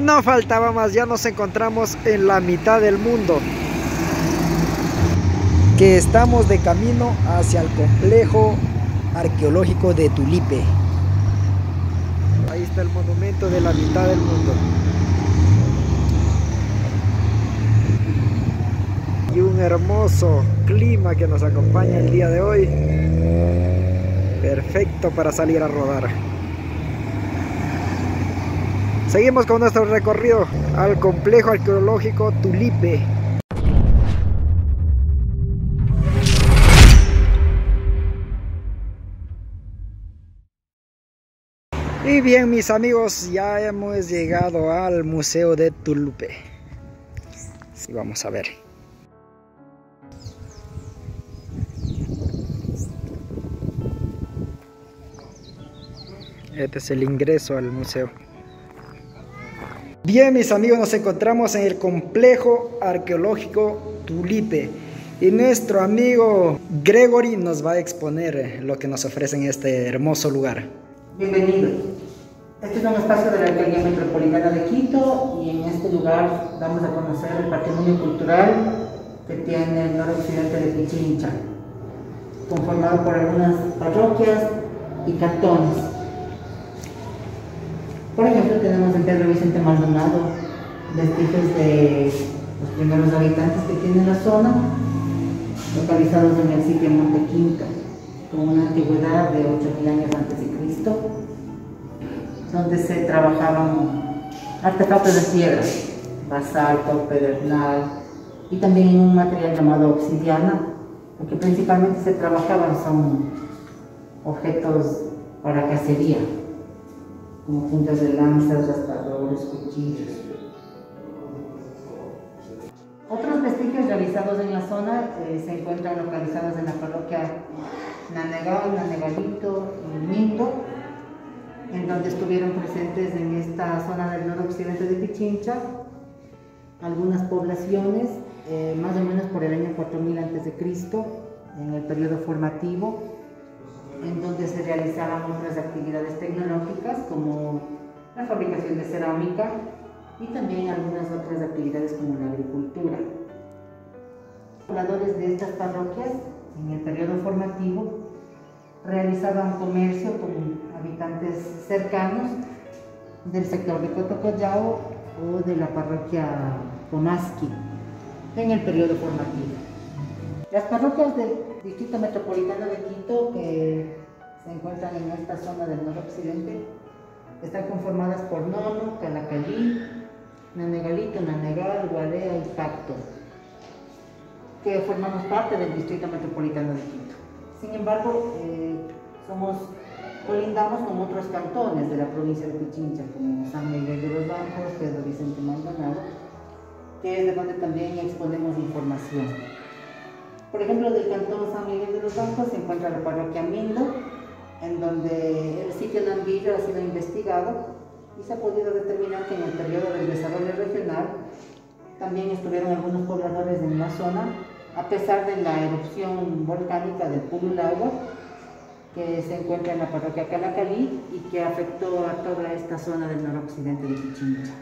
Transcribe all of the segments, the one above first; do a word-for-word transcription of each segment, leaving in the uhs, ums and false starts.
Y no faltaba más, ya nos encontramos en la mitad del mundo, que estamos de camino hacia el complejo arqueológico de Tulipe. Ahí está el monumento de la mitad del mundo. Y un hermoso clima que nos acompaña el día de hoy. Perfecto para salir a rodar. Seguimos con nuestro recorrido al complejo arqueológico Tulipe. Y bien, mis amigos, ya hemos llegado al Museo de Tulipe. Sí, vamos a ver. Este es el ingreso al museo. Bien, mis amigos, nos encontramos en el complejo arqueológico Tulipe y nuestro amigo Gregory nos va a exponer lo que nos ofrece en este hermoso lugar. Bienvenidos. Este es un espacio de la Alcaldía Metropolitana de Quito y en este lugar damos a conocer el patrimonio cultural que tiene el noroccidente de Pichincha, conformado por algunas parroquias y cantones. Por ejemplo, tenemos en Pedro Vicente Maldonado vestigios de los primeros habitantes que tiene la zona, localizados en el sitio Monte Quinto, con una antigüedad de ocho mil años antes de Cristo, donde se trabajaban artefactos de piedra, basalto, pedernal y también en un material llamado obsidiana, porque principalmente se trabajaban son objetos para cacería, como puntas de lanzas, raspadores, cuchillos. Otros vestigios realizados en la zona eh, se encuentran localizados en la parroquia Nanegal, Nanegalito y Minto, en donde estuvieron presentes en esta zona del noroccidente de Pichincha algunas poblaciones, eh, más o menos por el año cuatro mil antes de Cristo, en el periodo formativo, en donde se realizaban otras actividades tecnológicas como la fabricación de cerámica y también algunas otras actividades como la agricultura. Los pobladores de estas parroquias en el periodo formativo realizaban comercio con habitantes cercanos del sector de Cotocollao o de la parroquia Comasqui en el periodo formativo. Las parroquias del Distrito Metropolitano de Quito, que se encuentran en esta zona del noroccidente, están conformadas por Nono, Calacalí, Nanegalito, Nanegal, Gualea y Pacto, que formamos parte del Distrito Metropolitano de Quito. Sin embargo, eh, somos, colindamos con otros cantones de la provincia de Pichincha, como San Miguel de los Bancos, Pedro Vicente Maldonado, que es de donde también exponemos información. Por ejemplo, del cantón San Miguel de los Bancos se encuentra la parroquia Mindo, en donde el sitio Nambillo ha sido investigado y se ha podido determinar que en el periodo del desarrollo regional también estuvieron algunos pobladores en la zona, a pesar de la erupción volcánica del Purulagua, que se encuentra en la parroquia Calacalí y que afectó a toda esta zona del noroccidente de Pichincha.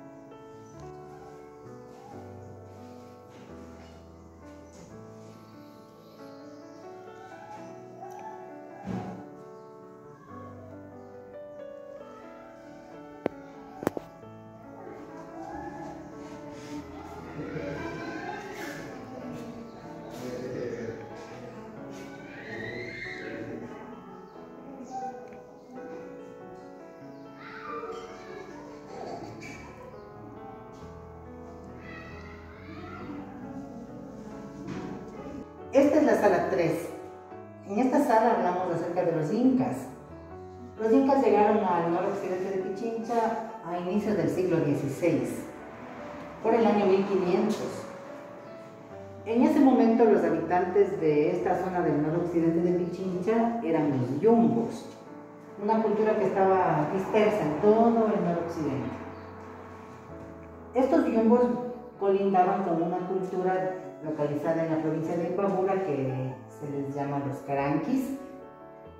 Esta es la sala tres. En esta sala hablamos acerca de los incas. Los incas llegaron al noroccidente de Pichincha a inicios del siglo dieciséis, por el año mil quinientos. En ese momento los habitantes de esta zona del noroccidente de Pichincha eran los yumbos, una cultura que estaba dispersa en todo el noroccidente. Estos yumbos colindaban con una cultura localizada en la provincia de Imbabura que se les llama los caranquis.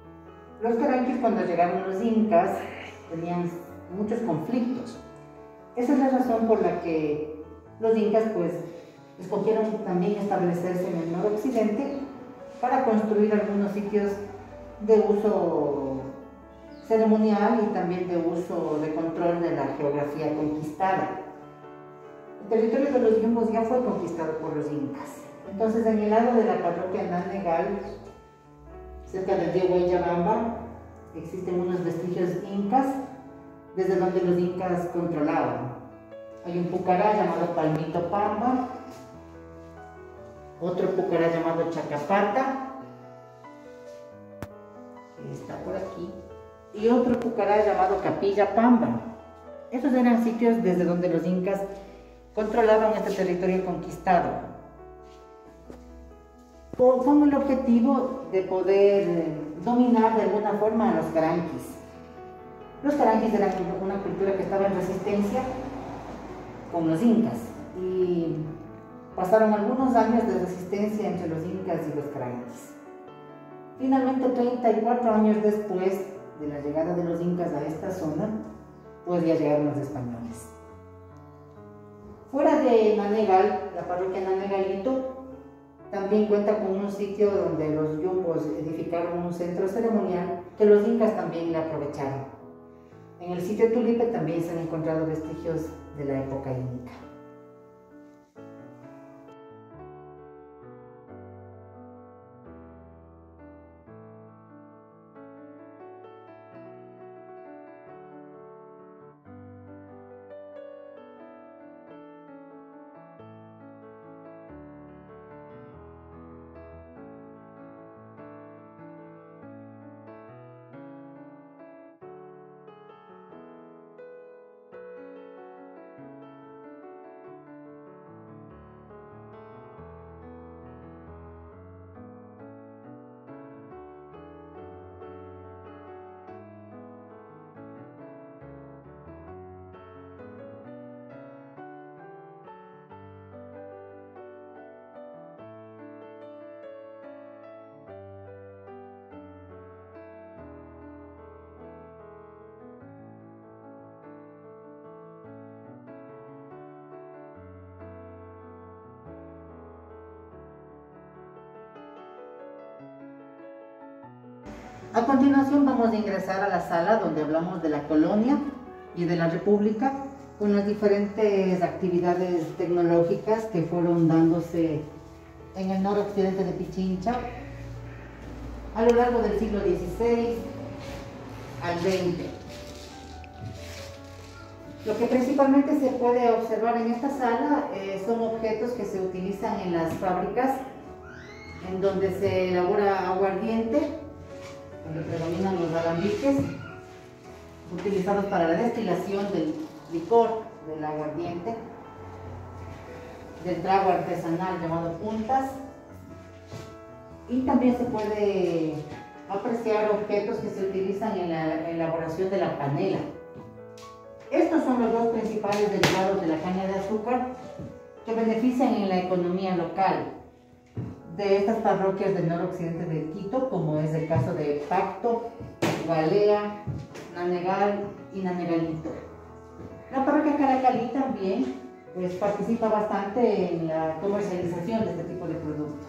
Los caranquis, cuando llegaron los incas, tenían muchos conflictos, Esa es la razón por la que los incas pues escogieron también establecerse en el noroccidente para construir algunos sitios de uso ceremonial y también de uso de control de la geografía conquistada. El territorio de los yumbos ya fue conquistado por los incas. Entonces, en el lado de la parroquia Nanegal, cerca del río Guayabamba, existen unos vestigios incas desde donde los incas controlaban. Hay un pucará llamado Palmito Pamba, otro pucará llamado Chacapata, que está por aquí, y otro pucará llamado Capilla Pamba. Esos eran sitios desde donde los incas controlaban este territorio conquistado, con el objetivo de poder dominar de alguna forma a los caranquis. Los caranquis eran una cultura que estaba en resistencia con los incas y pasaron algunos años de resistencia entre los incas y los caranquis. Finalmente, treinta y cuatro años después de la llegada de los incas a esta zona, pues ya llegaron los españoles. Fuera de Nanegal, la parroquia Nanegalito también cuenta con un sitio donde los yumbos edificaron un centro ceremonial que los incas también le aprovecharon. En el sitio Tulipe también se han encontrado vestigios de la época inca. A continuación vamos a ingresar a la sala donde hablamos de la colonia y de la república, con las diferentes actividades tecnológicas que fueron dándose en el noroccidente de Pichincha a lo largo del siglo dieciséis al veinte. Lo que principalmente se puede observar en esta sala eh, son objetos que se utilizan en las fábricas, en donde se elabora aguardiente, donde predominan los alambiques utilizados para la destilación del licor del aguardiente, del trago artesanal llamado puntas, y también se puede apreciar objetos que se utilizan en la elaboración de la panela. Estos son los dos principales derivados de la caña de azúcar que benefician en la economía local de estas parroquias del noroccidente de Quito, como es el caso de Pacto, Galea, Nanegal y Nanegalito. La parroquia Caracalí también pues, participa bastante en la comercialización de este tipo de productos.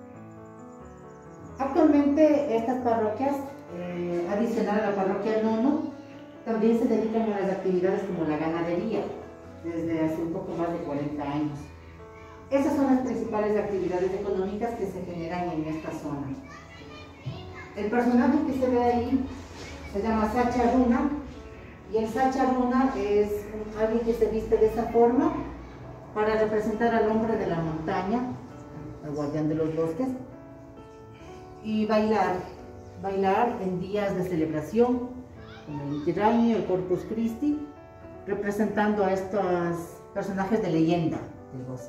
Actualmente estas parroquias, eh, adicional a la parroquia Nono, también se dedican a las actividades como la ganadería, desde hace un poco más de cuarenta años. Esas son las principales actividades económicas que se generan en esta zona. El personaje que se ve ahí se llama Sacha Runa, y el Sacha Runa es alguien que se viste de esa forma para representar al hombre de la montaña, al guardián de los bosques, y bailar, bailar en días de celebración, como el Inti Raymi, el Corpus Christi, representando a estos personajes de leyenda del bosque.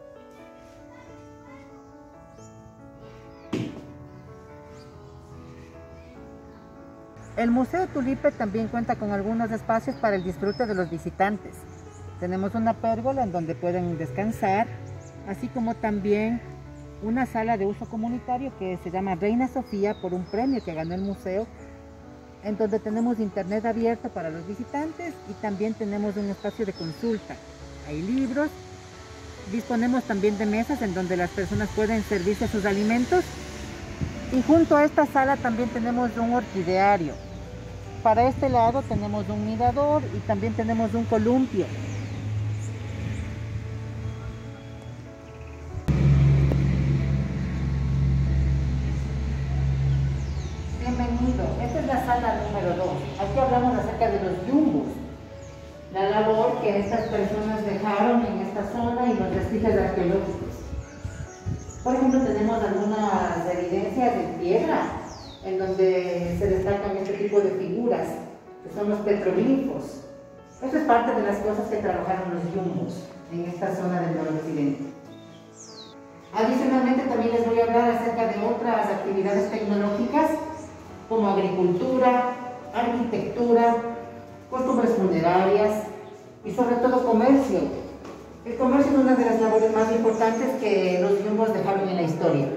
El Museo Tulipe también cuenta con algunos espacios para el disfrute de los visitantes. Tenemos una pérgola en donde pueden descansar, así como también una sala de uso comunitario que se llama Reina Sofía por un premio que ganó el museo en donde tenemos internet abierto para los visitantes y también tenemos un espacio de consulta. Hay libros, disponemos también de mesas en donde las personas pueden servirse sus alimentos, y junto a esta sala también tenemos un orquideario. Para este lado tenemos un mirador y también tenemos un columpio. Bienvenido, esta es la sala número dos. Aquí hablamos acerca de los yumbos, la labor que estas personas dejaron en esta zona y los vestigios arqueológicos. Por ejemplo, tenemos algunas evidencias en piedra en donde se destacan este tipo de figuras, que son los petroglifos. Esto es parte de las cosas que trabajaron los yumbos en esta zona del noroccidente. Adicionalmente, también les voy a hablar acerca de otras actividades tecnológicas como agricultura, arquitectura, costumbres funerarias y sobre todo comercio. El comercio es una de las labores más importantes que los yumbos dejaron en la historia.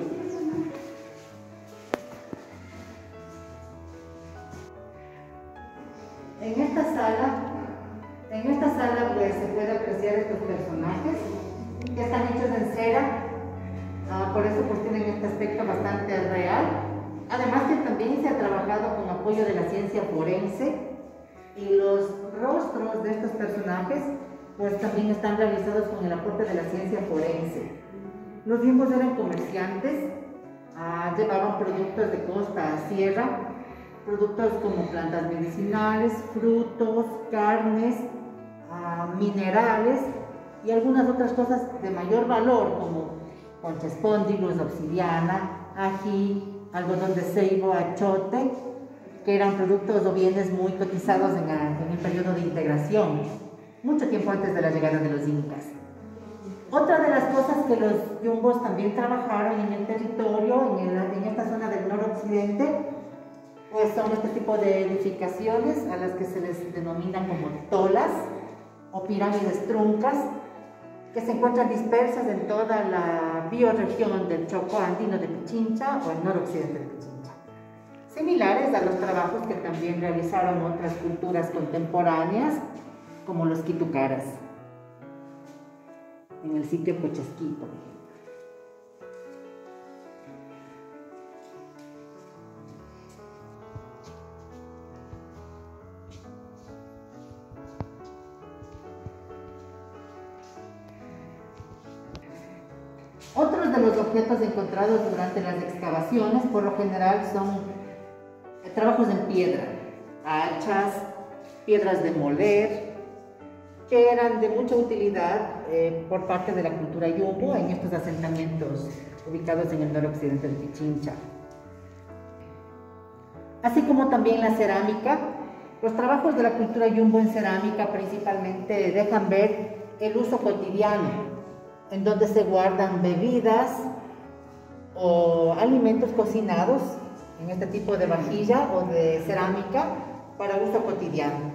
En esta sala, en esta sala pues, se puede apreciar estos personajes que están hechos en cera, uh, por eso pues tienen este aspecto bastante real. Además que también se ha trabajado con apoyo de la ciencia forense y los rostros de estos personajes pues también están realizados con el aporte de la ciencia forense. Los yumbos eran comerciantes, uh, llevaban productos de costa a sierra, productos como plantas medicinales, frutos, carnes, uh, minerales y algunas otras cosas de mayor valor como concha espondylus, obsidiana, ají, algodón de ceibo, achote, que eran productos o bienes muy cotizados en, la, en el periodo de integración, mucho tiempo antes de la llegada de los incas. Otra de las cosas que los yumbos también trabajaron en el territorio, en, el, en esta zona del noroccidente, pues son este tipo de edificaciones a las que se les denomina como tolas o pirámides truncas, que se encuentran dispersas en toda la bioregión del Chocó andino de Pichincha o el noroccidente de Pichincha. Similares a los trabajos que también realizaron otras culturas contemporáneas, como los quitucaras, en el sitio Cochesquí, por ejemplo. Otros de los objetos encontrados durante las excavaciones, por lo general, son trabajos en piedra, hachas, piedras de moler, que eran de mucha utilidad eh, por parte de la cultura yumbo en estos asentamientos ubicados en el noroccidente de Pichincha. Así como también la cerámica. Los trabajos de la cultura yumbo en cerámica principalmente dejan ver el uso cotidiano, en donde se guardan bebidas o alimentos cocinados en este tipo de vajilla o de cerámica para uso cotidiano.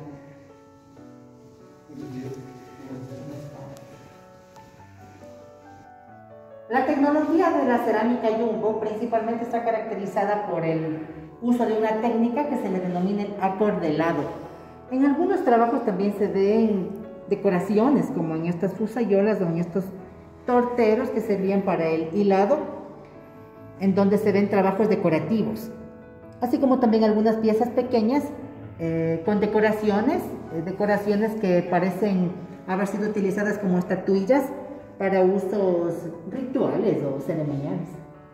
La tecnología de la cerámica yumbo principalmente está caracterizada por el uso de una técnica que se le denomina el acordelado. En algunos trabajos también se ven decoraciones, como en estas fusayolas o en estos torteros que servían para el hilado, en donde se ven trabajos decorativos, así como también algunas piezas pequeñas eh, con decoraciones, eh, decoraciones que parecen haber sido utilizadas como estatuillas para usos rituales o ceremoniales.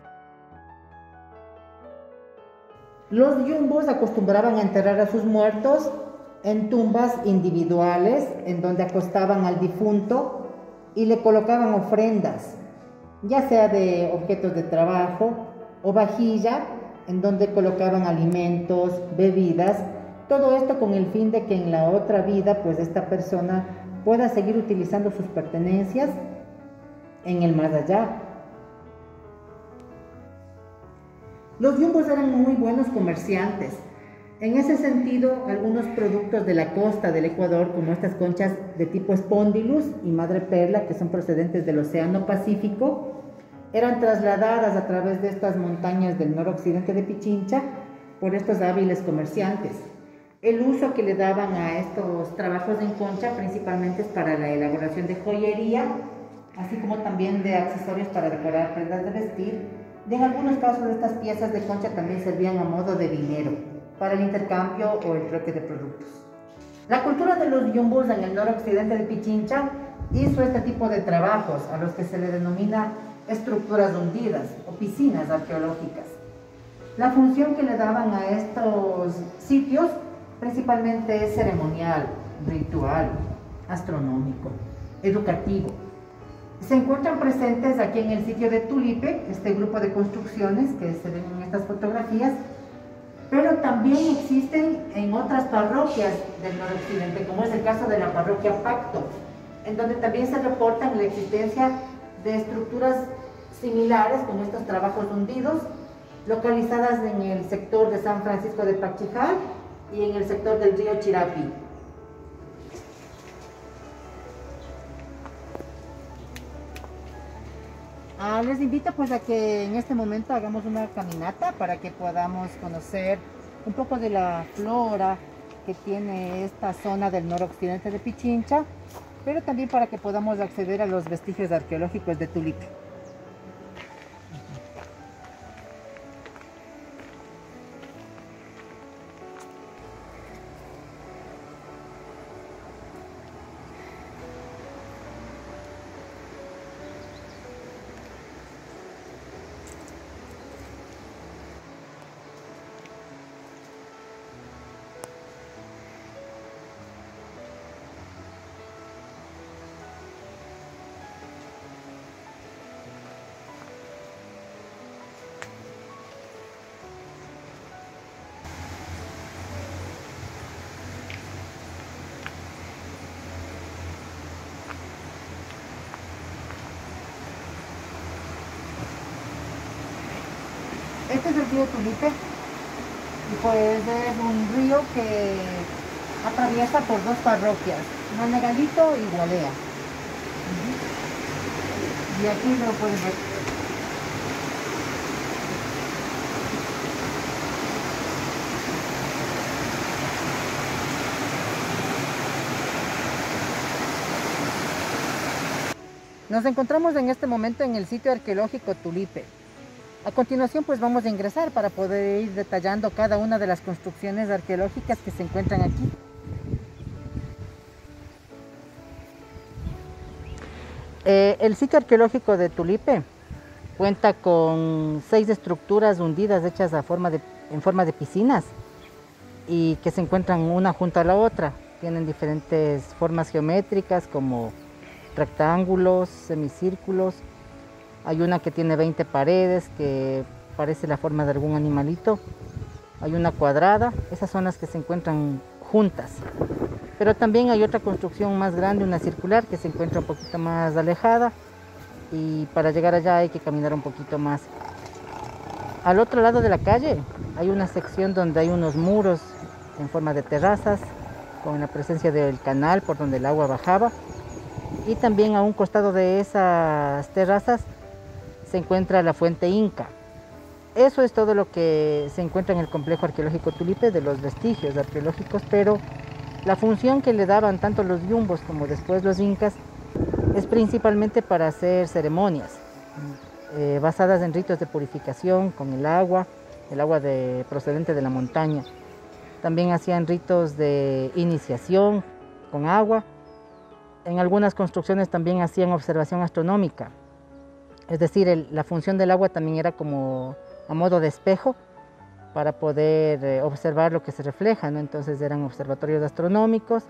Los yumbos acostumbraban a enterrar a sus muertos en tumbas individuales, en donde acostaban al difunto y le colocaban ofrendas, ya sea de objetos de trabajo o vajilla, en donde colocaban alimentos, bebidas, todo esto con el fin de que en la otra vida, pues esta persona pueda seguir utilizando sus pertenencias en el más allá. Los yumbos eran muy buenos comerciantes. En ese sentido, algunos productos de la costa del Ecuador, como estas conchas de tipo espondylus y madreperla, que son procedentes del Océano Pacífico, eran trasladadas a través de estas montañas del noroccidente de Pichincha por estos hábiles comerciantes. El uso que le daban a estos trabajos en concha principalmente es para la elaboración de joyería, así como también de accesorios para decorar prendas de vestir. Y en algunos casos estas piezas de concha también servían a modo de dinero para el intercambio o el troque de productos. La cultura de los yumbos en el noroccidente de Pichincha hizo este tipo de trabajos a los que se le denomina estructuras hundidas o piscinas arqueológicas. La función que le daban a estos sitios principalmente es ceremonial, ritual, astronómico, educativo. Se encuentran presentes aquí en el sitio de Tulipe, este grupo de construcciones que se ven en estas fotografías, pero también existen en otras parroquias del noroccidente, como es el caso de la parroquia Pacto, en donde también se reportan la existencia de estructuras similares con estos trabajos hundidos, localizadas en el sector de San Francisco de Pachijal y en el sector del río Chirapi. Ah, les invito pues a que en este momento hagamos una caminata para que podamos conocer un poco de la flora que tiene esta zona del noroccidente de Pichincha, pero también para que podamos acceder a los vestigios arqueológicos de Tulipe. Este es el río Tulipe y pues es un río que atraviesa por dos parroquias, Nanegalito y Gualea. Y aquí lo pueden ver. Nos encontramos en este momento en el sitio arqueológico Tulipe. A continuación pues vamos a ingresar para poder ir detallando cada una de las construcciones arqueológicas que se encuentran aquí. Eh, el sitio arqueológico de Tulipe cuenta con seis estructuras hundidas hechas a forma de, en forma de piscinas y que se encuentran una junto a la otra. Tienen diferentes formas geométricas como rectángulos, semicírculos. Hay una que tiene veinte paredes, que parece la forma de algún animalito. Hay una cuadrada, esas son las que se encuentran juntas. Pero también hay otra construcción más grande, una circular, que se encuentra un poquito más alejada. Y para llegar allá hay que caminar un poquito más. Al otro lado de la calle hay una sección donde hay unos muros en forma de terrazas, con la presencia del canal por donde el agua bajaba. Y también a un costado de esas terrazas se encuentra la fuente Inca. Eso es todo lo que se encuentra en el complejo arqueológico Tulipe de los vestigios arqueológicos, pero la función que le daban tanto los yumbos como después los incas es principalmente para hacer ceremonias eh, basadas en ritos de purificación con el agua, el agua de, procedente de la montaña. También hacían ritos de iniciación con agua. En algunas construcciones también hacían observación astronómica. Es decir, el, la función del agua también era como a modo de espejo para poder eh, observar lo que se refleja, ¿no? Entonces eran observatorios astronómicos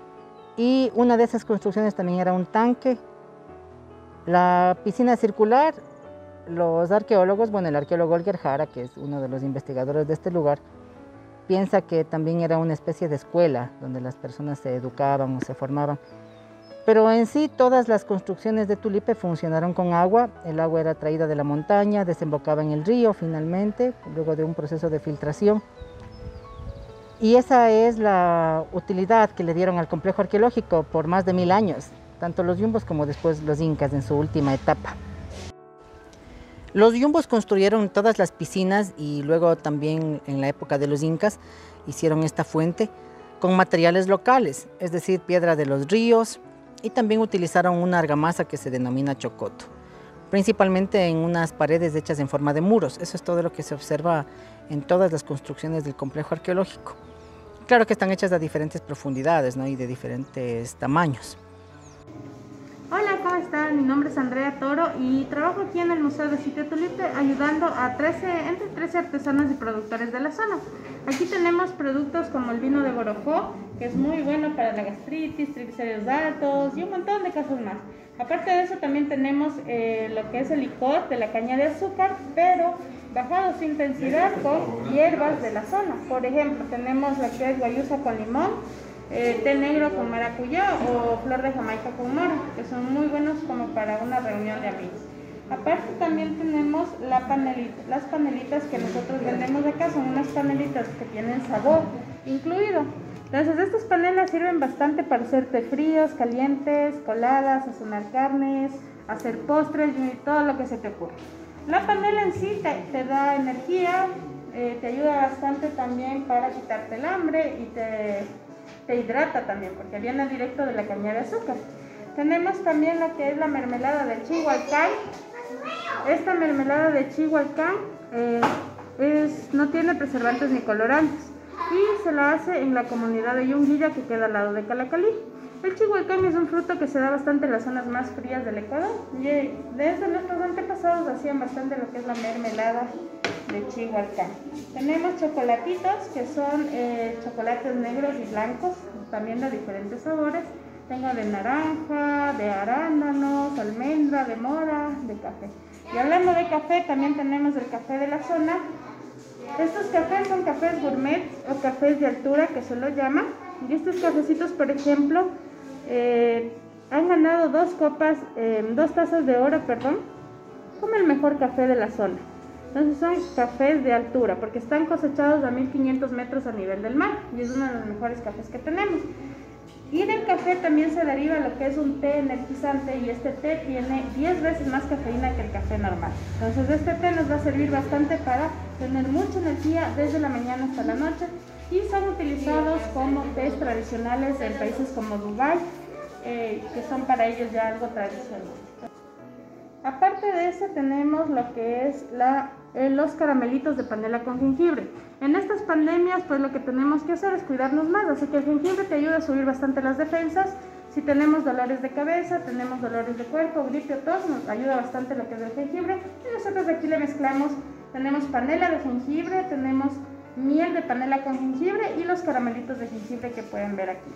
y una de esas construcciones también era un tanque. La piscina circular, los arqueólogos, bueno, el arqueólogo Olger Jara, que es uno de los investigadores de este lugar, piensa que también era una especie de escuela donde las personas se educaban o se formaban. Pero en sí todas las construcciones de Tulipe funcionaron con agua. El agua era traída de la montaña, desembocaba en el río finalmente, luego de un proceso de filtración. Y esa es la utilidad que le dieron al complejo arqueológico por más de mil años, tanto los yumbos como después los incas en su última etapa. Los yumbos construyeron todas las piscinas y luego también en la época de los incas hicieron esta fuente. con materiales locales, es decir, piedra de los ríos, y también utilizaron una argamasa que se denomina chocoto, principalmente en unas paredes hechas en forma de muros. Eso es todo lo que se observa en todas las construcciones del complejo arqueológico. Claro que están hechas a diferentes profundidades, ¿no? Y de diferentes tamaños. Hola, ¿cómo están? Mi nombre es Andrea Toro y trabajo aquí en el Museo de Sitio Tulipe ayudando a trece, entre trece artesanos y productores de la zona. Aquí tenemos productos como el vino de Borojó, que es muy bueno para la gastritis, triglicéridos altos y un montón de cosas más. Aparte de eso también tenemos eh, lo que es el licor de la caña de azúcar, pero bajado su intensidad con hierbas de la zona. Por ejemplo, tenemos lo que es guayusa con limón, Eh, té negro con maracuyá o flor de Jamaica con mora, que son muy buenos como para una reunión de amigos. Aparte también tenemos la panelita, las panelitas que nosotros vendemos acá, son unas panelitas que tienen sabor incluido. Entonces estas panelas sirven bastante para hacer té fríos, calientes, coladas, sazonar carnes, hacer postres y todo lo que se te ocurra. La panela en sí te, te da energía, eh, te ayuda bastante también para quitarte el hambre y te... te hidrata también porque viene directo de la caña de azúcar. Tenemos también lo que es la mermelada de Chihualcán. Esta mermelada de Chihualcán eh, es, no tiene preservantes ni colorantes y se la hace en la comunidad de Yunguilla, que queda al lado de Calacalí. El Chihualcán es un fruto que se da bastante en las zonas más frías del Ecuador y desde nuestros antepasados hacían bastante lo que es la mermelada de Chihualcán. Tenemos chocolatitos que son eh, chocolates negros y blancos, también de diferentes sabores. Tengo de naranja, de arándanos, almendra, de mora, de café. Y hablando de café, también tenemos el café de la zona. Estos cafés son cafés gourmet o cafés de altura, que se lo llama. Y estos cafecitos, por ejemplo, eh, han ganado dos copas, eh, dos tazas de oro, perdón, como el mejor café de la zona. Entonces son cafés de altura porque están cosechados a mil quinientos metros a nivel del mar y es uno de los mejores cafés que tenemos. Y del café también se deriva lo que es un té energizante y este té tiene diez veces más cafeína que el café normal. Entonces este té nos va a servir bastante para tener mucha energía desde la mañana hasta la noche y son utilizados como tés tradicionales en países como Dubái, eh, que son para ellos ya algo tradicional. Aparte de eso tenemos lo que es la, eh, los caramelitos de panela con jengibre. En estas pandemias pues lo que tenemos que hacer es cuidarnos más, así que el jengibre te ayuda a subir bastante las defensas. Si tenemos dolores de cabeza, tenemos dolores de cuerpo, gripe o tos, nos ayuda bastante lo que es el jengibre. Y nosotros aquí le mezclamos, tenemos panela de jengibre, tenemos miel de panela con jengibre y los caramelitos de jengibre que pueden ver aquí.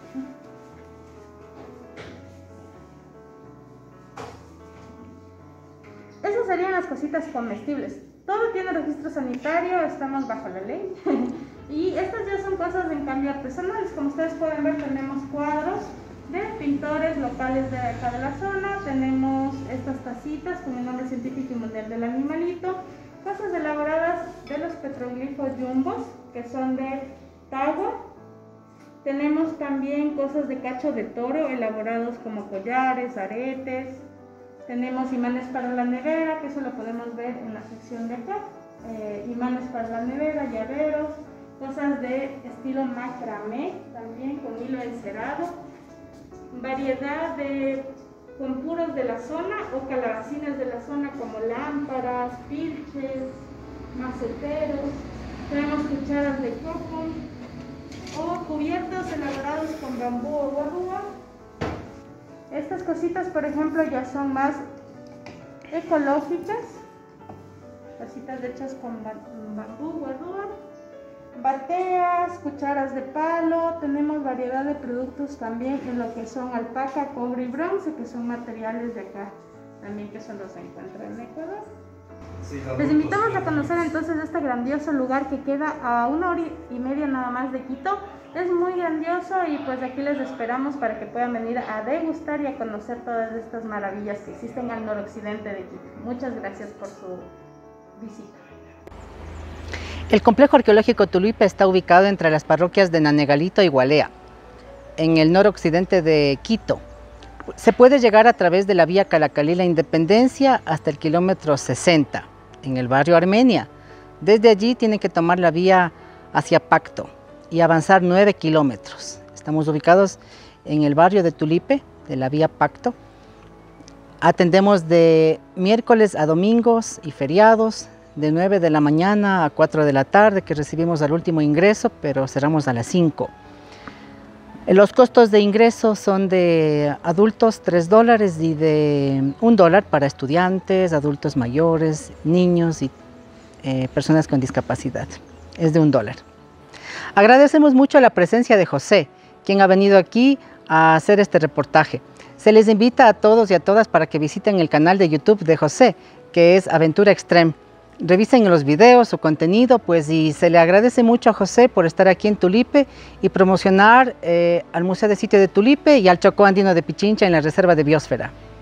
Esas serían las cositas comestibles. Todo tiene registro sanitario, estamos bajo la ley. Y estas ya son cosas en cambio artesanales. Como ustedes pueden ver, tenemos cuadros de pintores locales de acá de la zona. Tenemos estas tacitas con el nombre científico y mundial del animalito. Cosas elaboradas de los petroglifos yumbos, que son de Tagua. Tenemos también cosas de cacho de toro, elaborados como collares, aretes. Tenemos imanes para la nevera, que eso lo podemos ver en la sección de acá. Eh, imanes para la nevera, llaveros, cosas de estilo macramé, también con hilo encerado. Variedad de compuros de la zona o calabacines de la zona como lámparas, pilches, maceteros. Tenemos cucharas de coco o cubiertos elaborados con bambú o guarrúa. Estas cositas, por ejemplo, ya son más ecológicas. Cositas hechas con bambú, guarrúa. Bateas, cucharas de palo. Tenemos variedad de productos también en lo que son alpaca, cobre y bronce, que son materiales de acá también que solo se encuentran en Ecuador. Sí, les invitamos a conocer entonces este grandioso lugar que queda a una hora y media nada más de Quito. Es muy grandioso y pues aquí les esperamos para que puedan venir a degustar y a conocer todas estas maravillas que existen al noroccidente de Quito. Muchas gracias por su visita. El complejo arqueológico Tulipe está ubicado entre las parroquias de Nanegalito y Gualea, en el noroccidente de Quito. Se puede llegar a través de la vía Calacalí-La Independencia hasta el kilómetro sesenta, en el barrio Armenia. Desde allí tienen que tomar la vía hacia Pacto y avanzar nueve kilómetros. Estamos ubicados en el barrio de Tulipe, de la vía Pacto. Atendemos de miércoles a domingos y feriados, de nueve de la mañana a cuatro de la tarde, que recibimos al último ingreso, pero cerramos a las cinco. Los costos de ingreso son de adultos tres dólares y de un dólar para estudiantes, adultos mayores, niños y eh, personas con discapacidad. Es de un dólar. Agradecemos mucho la presencia de José, quien ha venido aquí a hacer este reportaje. Se les invita a todos y a todas para que visiten el canal de YouTube de José, que es Aventura Extreme. Revisen los videos, su contenido, pues, y se le agradece mucho a José por estar aquí en Tulipe y promocionar eh, al Museo de Sitio de Tulipe y al Chocó Andino de Pichincha en la Reserva de Biosfera.